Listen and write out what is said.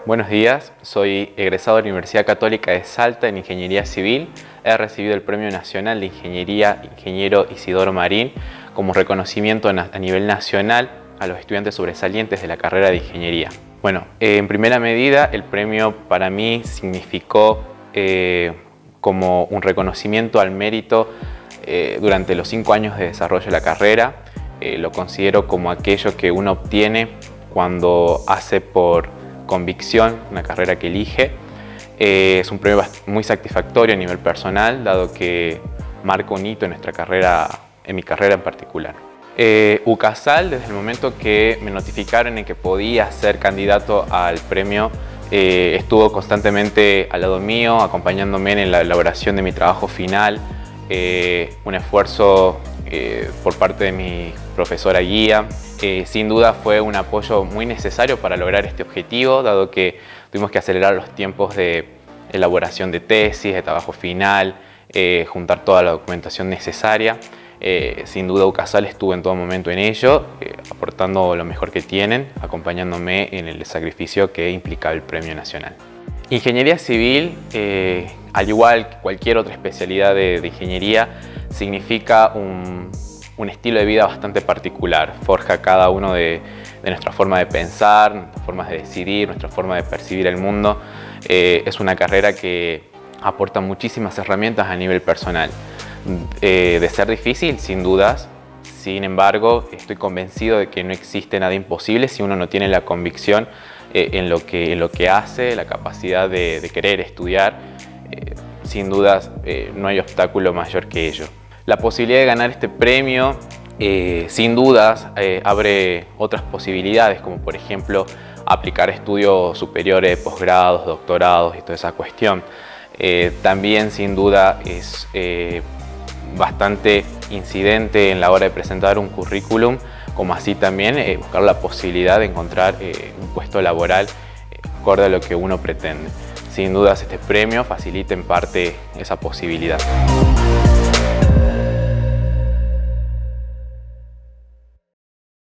Buenos días, soy egresado de la Universidad Católica de Salta en Ingeniería Civil. He recibido el Premio Nacional de Ingeniería Ingeniero Isidoro Marín como reconocimiento a nivel nacional a los estudiantes sobresalientes de la carrera de Ingeniería. Bueno, en primera medida el premio para mí significó como un reconocimiento al mérito durante los 5 años de desarrollo de la carrera. Lo considero como aquello que uno obtiene cuando hace por convicción una carrera que elige. Es un premio muy satisfactorio a nivel personal, dado que marca un hito en nuestra carrera, en mi carrera en particular. UCASAL, desde el momento que me notificaron en que podía ser candidato al premio, estuvo constantemente al lado mío, acompañándome en la elaboración de mi trabajo final. Un esfuerzo por parte de mi profesora guía. Sin duda fue un apoyo muy necesario para lograr este objetivo, dado que tuvimos que acelerar los tiempos de elaboración de tesis, de trabajo final, juntar toda la documentación necesaria. Sin duda UCASAL estuvo en todo momento en ello, aportando lo mejor que tienen, acompañándome en el sacrificio que implicaba el Premio Nacional. Ingeniería Civil, al igual que cualquier otra especialidad de ingeniería, significa un estilo de vida bastante particular. Forja cada uno de nuestra forma de pensar, nuestras formas de decidir, nuestra forma de percibir el mundo. Es una carrera que aporta muchísimas herramientas a nivel personal. De ser difícil, sin dudas. Sin embargo, estoy convencido de que no existe nada imposible si uno no tiene la convicción en lo que hace, la capacidad de querer estudiar. Sin dudas, no hay obstáculo mayor que ello. La posibilidad de ganar este premio, sin dudas, abre otras posibilidades, como por ejemplo aplicar estudios superiores, posgrados, doctorados y toda esa cuestión. También, sin duda, es bastante incidente en la hora de presentar un currículum, como así también buscar la posibilidad de encontrar un puesto laboral acorde a lo que uno pretende. Sin dudas, este premio facilita en parte esa posibilidad.